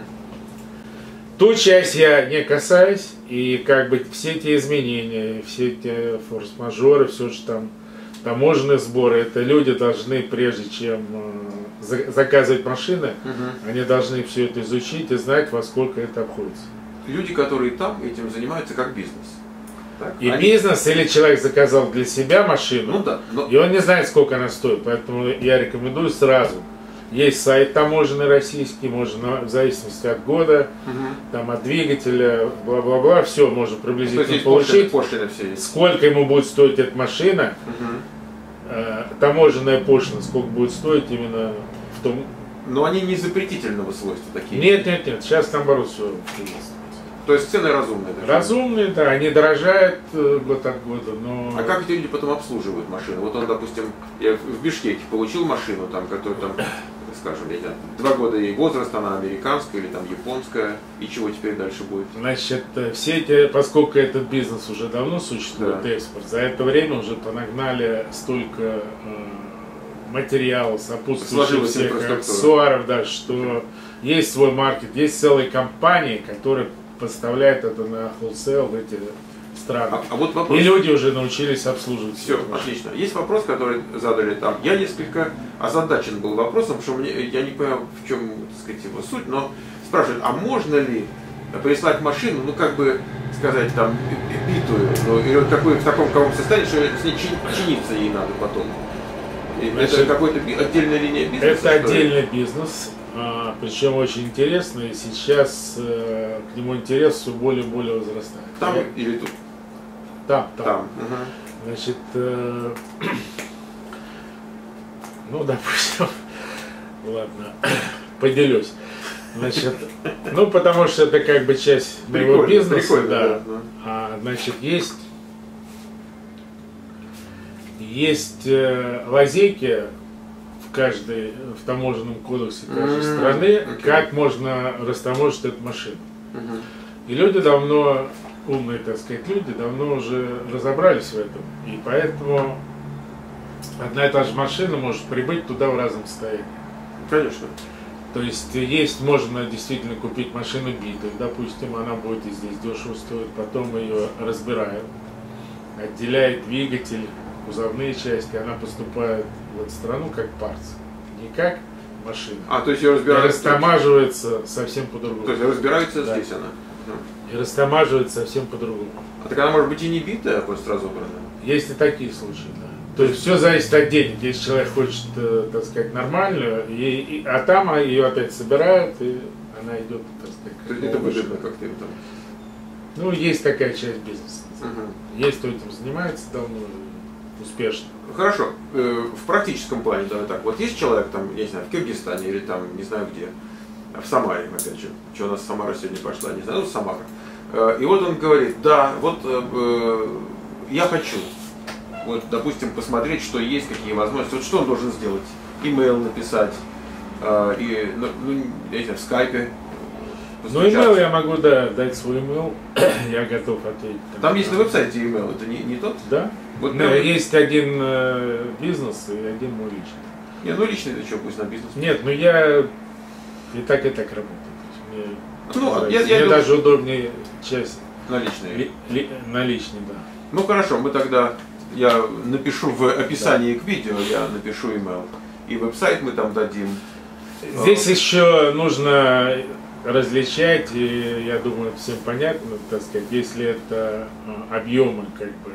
Ту часть я не касаюсь, и как бы все эти изменения, все эти форс-мажоры, все же там, таможенные сборы, это люди должны, прежде чем э, заказывать машины, угу. они должны все это изучить и знать, во сколько это обходится. Люди, которые там этим занимаются как бизнес. Так, и они... бизнес, или человек заказал для себя машину, ну, да, но... и он не знает, сколько она стоит, поэтому я рекомендую сразу. Есть сайт таможенный российский, можно в зависимости от года, угу. там от двигателя, бла-бла-бла, все можно приблизительно получить. Пошлины все есть. Сколько ему будет стоить эта машина, угу. э, таможенная пошлина, сколько будет стоить именно в том. Но они не запретительного свойства такие. Нет, нет, нет, сейчас наоборот все есть. То есть цены разумные? Даже. Разумные, да, они дорожают э, год от года, но... А как эти люди потом обслуживают машину? Вот он, допустим, я в Бишкеке получил машину, там, которая там, скажем, я, два года ей возраст, она американская или там японская, и чего теперь дальше будет? Значит, все эти, поскольку этот бизнес уже давно существует, да. Экспорт, за это время уже понагнали столько э, материалов, сопутствующих всех аксессуаров, да, что есть свой маркет, есть целые компании, которые поставляет это на wholesale в эти страны. А, а вот вопрос... И люди уже научились обслуживать. Все, отлично. Есть вопрос, который задали там. Я несколько озадачен был вопросом, что мне, я не понимаю, в чем, так сказать, его суть, но спрашивают, а можно ли прислать машину, ну как бы сказать, там, битую, ну, или вот такой, в таком каком состоянии, что с ней чиниться ей надо потом? Значит, это какой-то отдельная линия бизнеса? Это отдельный бизнес. А, причем очень интересно, и сейчас э, к нему интерес все более и более возрастает. Там Я... или тут? Там, там. там. Угу. Значит, э, ну, допустим, ладно, поделюсь. Значит, ну, потому что это как бы часть моего бизнеса, да. Да, да. А, значит, есть, есть э, лазейки в каждой, в таможенном кодексе каждой mm-hmm. страны, okay. как можно растаможить эту машину. Mm-hmm. И люди давно, умные, так сказать, люди давно уже разобрались в этом. И поэтому одна и та же машина может прибыть туда в разном состоянии. Конечно. То есть есть, можно действительно купить машину битую, допустим, она будет и здесь дешево стоить, потом ее разбирают. отделяет двигатель, кузовные части, она поступает в эту страну как парс, не как машина. А, то есть ее разбирают... И растамаживается совсем по-другому. То есть разбирается да. здесь она? И растамаживается совсем по-другому. А так она может быть и не битая, а просто разобранная? Есть и такие случаи, да. То есть все зависит от денег. Если человек хочет, так сказать, нормальную, и, и, а там ее опять собирают, и она идет, так сказать, то есть это выгодно как-то им там? Ну, есть такая часть бизнеса. Угу. Есть, кто этим занимается давно, успешно. Хорошо. В практическом плане, давай так. Вот есть человек там, я не знаю, в Киргизстане или там, не знаю где, в Самаре, опять же. Что у нас Самара сегодня пошла, не знаю, ну, Самара. И вот он говорит, да, вот э, я хочу, вот, допустим, посмотреть, что есть, какие возможности. Вот что он должен сделать? Имейл написать, э, и, ну, я не знаю, в скайпе. Ну, имейл я могу, да, дать свой имейл, я готов ответить. Там, там есть на веб-сайте имейл, это не, не тот? Да. Вот ну, прям... Есть один э, бизнес и один мой личный. Не, ну личный это что, пусть на бизнес? Нет, ну я и так, и так работаю. Мне, ну, я, я мне думаю, даже удобнее часть. Наличные. Ли, ли, наличный, да. Ну хорошо, мы тогда, я напишу в описании да. к видео, я напишу email. И веб-сайт мы там дадим. Здесь еще нужно различать, и я думаю, всем понятно, так сказать, если это объемы как бы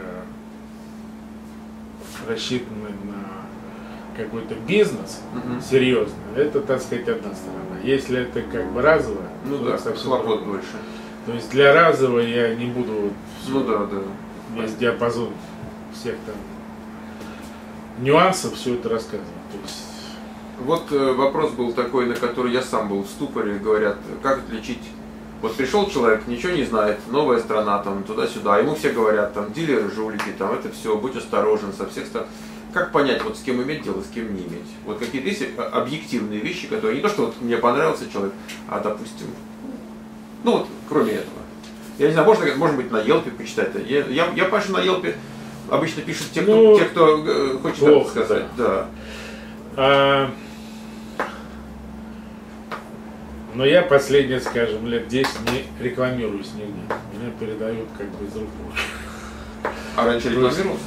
рассчитаны на какой-то бизнес угу. серьезный, это, так сказать, одна сторона. Если это как бы разово, ну то да, совсем хлопот больше. То есть для разового я не буду ну да, да. весь диапазон всех там нюансов все это рассказывать. То есть... Вот э, вопрос был такой, на который я сам был в ступоре, говорят, как отличить. Вот пришел человек, ничего не знает, новая страна, там, туда-сюда, ему все говорят, там, дилеры, жулики, там, это все, будь осторожен со всех сторон. Как понять, вот с кем иметь дело, с кем не иметь? Вот какие-то есть объективные вещи, которые не то, что вот мне понравился человек, а, допустим, ну вот, кроме этого. Я не знаю, можно, может быть, на Елпе почитать. Я, я, я пишу на Елпе, обычно пишут те, кто, ну, те, кто э, хочет плохо, это сказать. Да. Да. А... Но я последние, скажем, лет десять не рекламируюсь нигде. Меня передают как бы из рук в руки. А раньше рекламировался?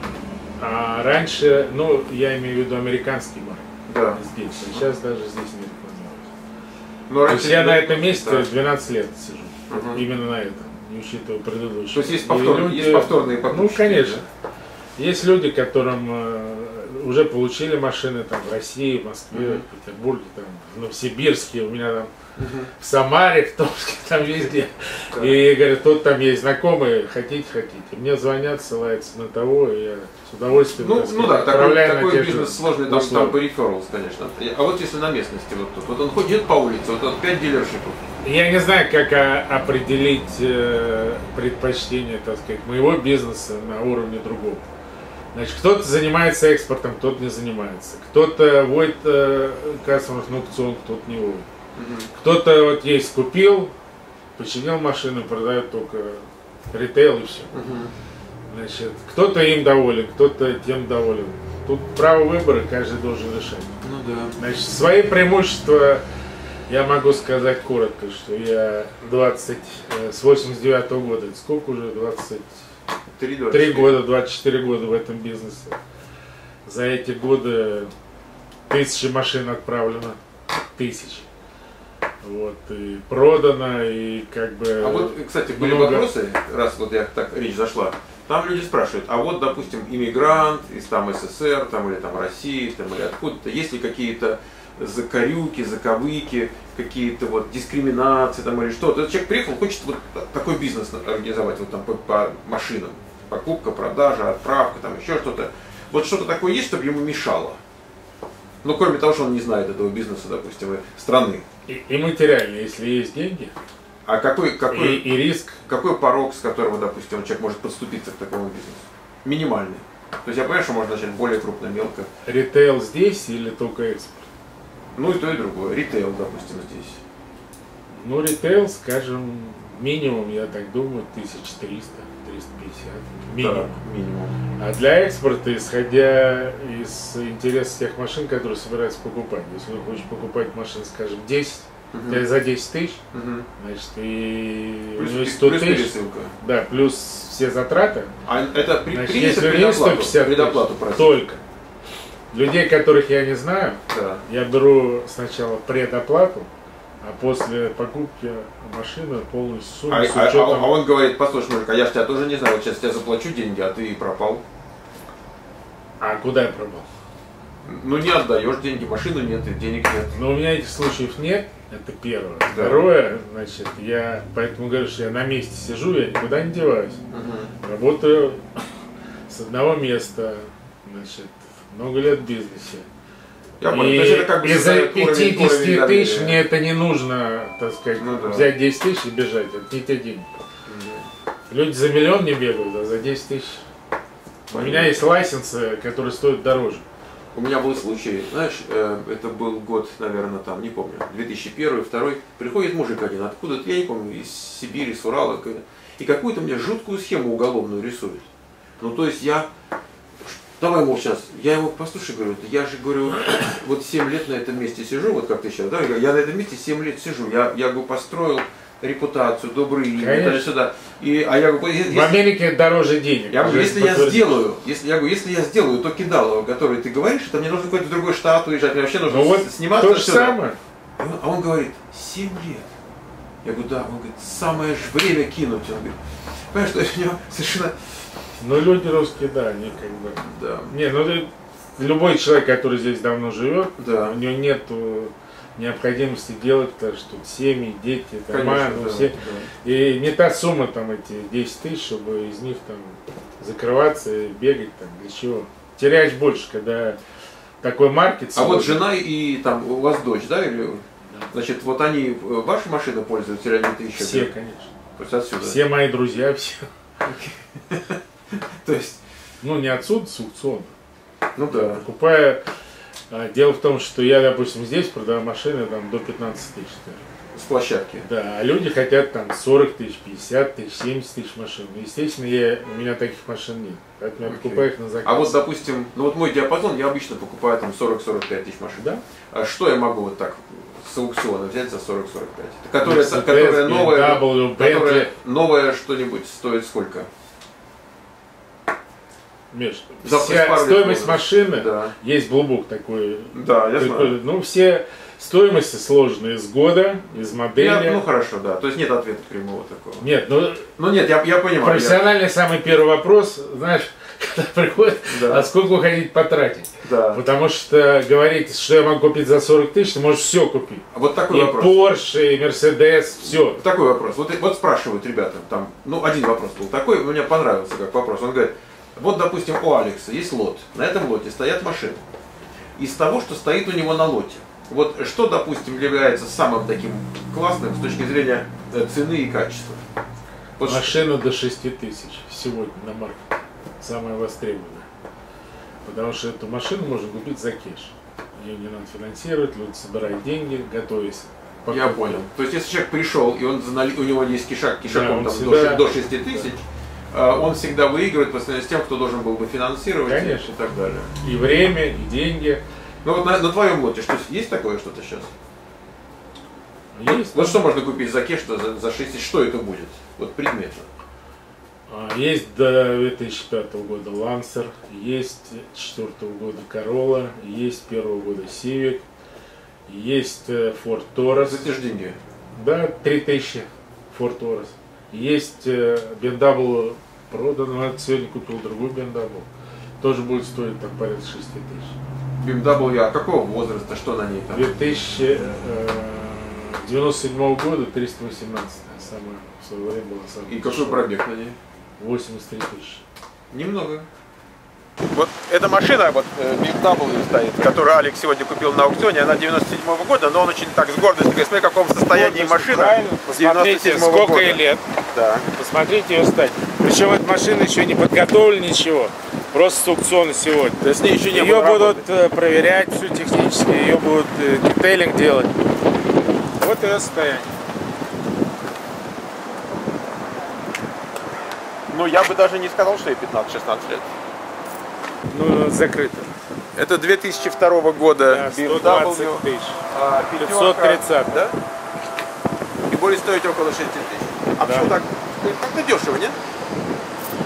А раньше, ну, я имею в виду американский марк. Да. Здесь. А сейчас даже здесь не рекламируюсь. Но раньше... То есть я на этом месте да. двенадцать лет сижу. Угу. Именно на этом. Не учитывая предыдущего. То есть есть, повтор... люди... есть повторные покупки? Ну, конечно. Да? Есть люди, которым э, уже получили машины там, в России, в Москве, uh-huh. в Петербурге, там, в Новосибирске, у меня там uh-huh. в Самаре, в Томске, там везде. Uh-huh. И говорят, тут там есть знакомые, хотите, хотите. Мне звонят, ссылаются на того, и я с удовольствием ну, ну да, такой, такой бизнес же сложный, там, там по рефералс, конечно. А вот если на местности, вот тут, вот он ходит по улице, вот он пять дилершипов. Я не знаю, как а, определить э, предпочтение, так сказать, моего бизнеса на уровне другого. Значит, кто-то занимается экспортом, кто-то не занимается. Кто-то вводит э, кассовых на аукцион, кто-то не вводит. Mm-hmm. Кто-то вот есть купил, починил машину, продает только ритейл и все. Mm-hmm. Значит, кто-то им доволен, кто-то тем доволен. Тут право выбора, каждый должен решать. Ну да. Значит, свои преимущества я могу сказать коротко, что я двадцать, с восемьдесят девятого года, сколько уже, двадцать три года, двадцать четыре года в этом бизнесе. За эти годы тысячи машин отправлено, тысячи. Вот, и продано, и как бы... А вот, кстати, были много... вопросы, раз вот я так речь зашла, там люди спрашивают, а вот, допустим, иммигрант из там СССР, там, или там России, там, или откуда-то, есть ли какие-то закорюки, заковыки, какие-то вот дискриминации там или что-то. Этот человек приехал, хочет вот такой бизнес организовать, вот там по, по машинам. Покупка, продажа, отправка, там еще что-то. Вот что-то такое есть, чтобы ему мешало. Ну, кроме того, что он не знает этого бизнеса, допустим, и страны. И, и материально, если есть деньги. А какой, какой, и, и риск. Какой порог, с которого, допустим, человек может подступиться к такому бизнесу? Минимальный. То есть я понимаю, что можно начать более крупно, мелко. Ритейл здесь или только экспорт? Ну и то, и другое. Ритейл, допустим, здесь. Ну, ритейл, скажем, минимум, я так думаю, тысяча триста — триста пятьдесят. Минимум. Да, минимум. А для экспорта, исходя из интереса тех машин, которые собираются покупать. Если вы хочешь покупать машин, скажем, десять, uh-huh. за десять тысяч, uh-huh. значит, и плюс, у него сто плюс тысяч. Пересылка. Да, плюс все затраты. А это при, значит, принято если предоплату, сто пятьдесят предоплату тысяч, только. Людей, которых я не знаю, да. я беру сначала предоплату, а после покупки машины полностью сумму а, с учетом... а, а он говорит: послушай, мужик, а я ж тебя тоже не знаю, вот сейчас я заплачу деньги, а ты пропал. А куда я пропал? Ну не отдаешь деньги, машину нет, и денег нет. Но у меня этих случаев нет, это первое. Да. Второе, значит, я поэтому говорю, что я на месте сижу, я никуда не деваюсь. Угу. Работаю с одного места, значит, много лет в бизнесе. Я понял. И То есть это как бы из-за пятидесяти тысяч доверия. мне это не нужно, так сказать, Ну да. взять десять тысяч и бежать, это не те деньги. Угу. Люди за миллион не бегают, а за десять тысяч. У меня есть лайсенсы, которые стоят дороже. У меня был случай, знаешь, э, это был год, наверное, там, не помню, две тысячи первый, второй, приходит мужик один откуда-то, я не помню, из Сибири, с Урала, и какую-то мне жуткую схему уголовную рисует. Ну, то есть я, давай, мол, сейчас, я ему, послушай, говорю, я же, говорю, вот семь лет на этом месте сижу, вот как ты сейчас, да, я на этом месте семь лет сижу, я, я говорю, построил репутацию, добрые имя, сюда. И, а я говорю, если, в Америке дороже денег. Я говорю, если я сделаю, если я говорю, если я сделаю то кидалово, которое ты говоришь, это мне нужно в какой-то другой штат уезжать, мне вообще нужно ну вот сниматься. То же самое. А он говорит, семь лет. Я говорю, да, он говорит, самое же время кинуть. Он говорит, понимаешь, что у него совершенно. Ну люди русские, да, они как бы. Да. Не, ну любой человек, который здесь давно живет, да. у него нет необходимости делать, потому что тут семьи, дети, дома, Конечно, ну, да, все. Да. И не та сумма, там, эти десять тысяч, чтобы из них там закрываться и бегать там, для чего. Теряешь больше, когда такой маркет. А вот жена и там у вас дочь, да, или? Да. Значит, вот они вашей машиной пользуются, или они ты еще? Все, конечно. То есть отсюда. Все мои друзья, все. То есть. Ну, не отсюда, с аукциона. Ну да. Покупая. Дело в том, что я, допустим, здесь продаю машины там, до пятнадцати тысяч. С площадки. Да, а люди хотят там сорок тысяч, пятьдесят тысяч, семьдесят тысяч машин. Естественно, я, у меня таких машин нет. Поэтому я покупаю их на заказ. А вот, допустим, ну вот мой диапазон, я обычно покупаю там сорок-сорок пять тысяч машин. Да? А что я могу вот так с аукциона взять за сорок-сорок пять? Которая, которая новая, W, которая новая что-нибудь стоит сколько? Миш, За вся стоимость лет, машины, да. Есть блубук такой. Да, я знаю. Ну, все стоимости сложны из года, из модели. Я, ну хорошо, да. То есть нет ответа прямого такого. Нет, ну, ну нет, я, я понимаю. Профессиональный я... самый первый вопрос, знаешь, когда приходит, да. а сколько вы хотите потратить? Да. Потому что говорить, что я могу купить за сорок тысяч, ты можешь все купить. Вот такой и вопрос. Porsche, и Mercedes, все. Такой вопрос. Вот, вот спрашивают ребята, там, ну один вопрос был такой, мне понравился как вопрос. Он говорит, вот, допустим, у Алекса есть лот. На этом лоте стоят машины. Из того, что стоит у него на лоте, вот что, допустим, является самым таким классным с точки зрения цены и качества? Вот машина что... до шести тысяч сегодня на маркете. Самая востребованная. Потому что эту машину можно купить за кеш. Ее не надо финансировать, люди собирают деньги, готовясь. Я понял. То есть, если человек пришел, и он у него есть кишак, кишаком да, там, всегда... до шести тысяч, он всегда выигрывает по сравнению с тем, кто должен был бы финансировать. Конечно. И так далее. И время, и деньги. Ну вот на, на твоем лоте что есть такое что-то сейчас? Есть. Вот, вот что можно купить за кеш, что за, за шесть тысяч, что это будет? Вот предметно. Есть до две тысячи пятого года Lancer, есть две тысячи четвёртого года Corolla, есть первого года Civic, есть Ford Taurus. За те же деньги? Да, три тысячи Ford Taurus. Есть би эм дабл ю продан, но сегодня купил другую би эм дабл ю. Тоже будет стоить там порядка шести тысяч. би эм дабл ю, а какого возраста, что на ней там? две тысячи девяносто седьмого года, триста восемнадцать, самая в свое время была самая. И какой пробег на ней? восемьдесят три тысячи. Немного. Вот эта машина, вот би эм дабл ю стоит, которую Алекс сегодня купил на аукционе, она девяносто седьмого года, но он очень так с гордостью говорит, смотри, в каком состоянии машина. Посмотрите, сколько ей лет. Да. Посмотрите ее стать. Причем эта машина еще не подготовлена ничего. Просто с аукциона сегодня. Да, с ней еще не ее будут работать. Проверять все технически, ее будут детейлинг делать. Вот ее состояние. Ну, я бы даже не сказал, что ей пятнадцать-шестнадцать лет. Ну, закрыто. Это две тысячи второго года да, сто двадцать тысяч. А, пятьсот тридцать. Да? И будет стоить около шести тысяч. А да. почему так? Как-то дешево, нет?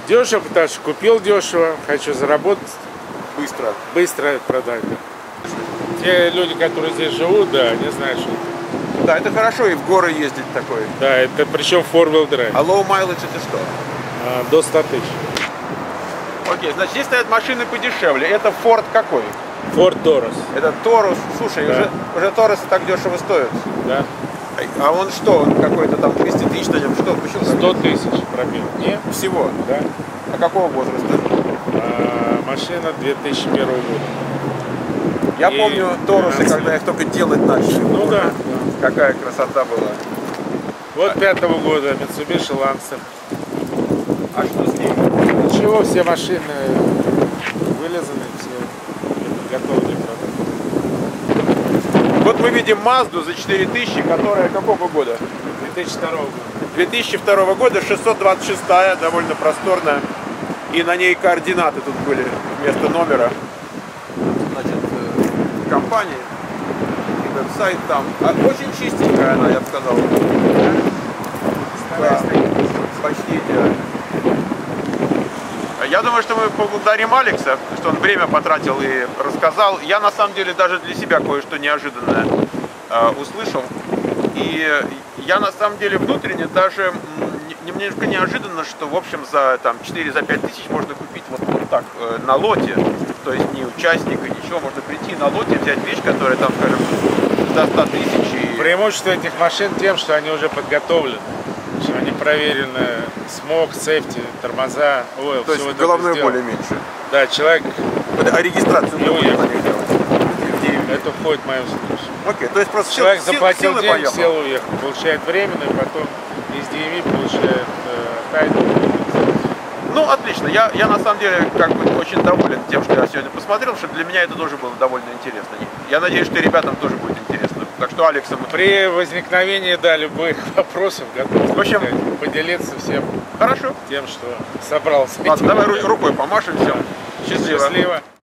Дешево, потому что купил дешево, хочу заработать. Быстро. Быстро продать. Те люди, которые здесь живут, да, не знают, что это. Да, это хорошо и в горы ездить такой. Да, это причем four-wheel drive. А low mileage это что? А, до ста тысяч. Окей, значит, здесь стоят машины подешевле. Это Ford какой? Ford Taurus. Это Taurus. Слушай, Да. уже, уже Taurus так дешево стоит. Да. А он что, он какой-то там двести тысяч на нем? Что? Почему? сто тысяч пробил. Не? Всего? Да. А какого возраста? А, машина две тысячи первого года. Я И помню Торусы, двенадцать. когда их только делать начали. Ну да, да. Какая красота была. Вот пятого года Mitsubishi Lancer. А что с ней? Ничего, все машины вылезаны, все готовы для продажи. Вот мы видим Мазду за четыре тысячи, которая какого года? две тысячи второго года. две тысячи второго года, шестьсот двадцать шестая, довольно просторная. И на ней координаты тут были вместо номера. Значит, э, компании и веб-сайт там. А очень чистенькая она, я бы сказал. Да, почти идеально. Я думаю, что мы поблагодарим Алекса, что он время потратил и рассказал. Я на самом деле даже для себя кое-что неожиданное э, услышал. И я на самом деле внутренне даже немножко неожиданно, что в общем за там четыре-пять тысяч можно купить вот, вот так э, на лоте. То есть не участника, ничего, можно прийти на лоте, взять вещь, которая там, скажем, до ста тысяч. И... Преимущество этих машин тем, что они уже подготовлены. Что они проверены, смог, сейфти, тормоза, ойл. То есть головной боли меньше. Да, человек... А регистрацию не уехал. Где... Это входит в мою задачу. Окей, то есть просто человек сел, заплатил сел, денег, сел, уехал. Получает временную, потом из ди эм и получает э, тайну. Ну, отлично. Я, я на самом деле как бы очень доволен тем, что я сегодня посмотрел, что для меня это тоже было довольно интересно. Я надеюсь, что и ребятам тоже будет интересно. Так что, Алекс, мы... При возникновении, да, любых вопросов готов В общем, поделиться всем хорошо тем, что собрался. Ладно, давай рукой помашем всем. Счастливо. Счастливо.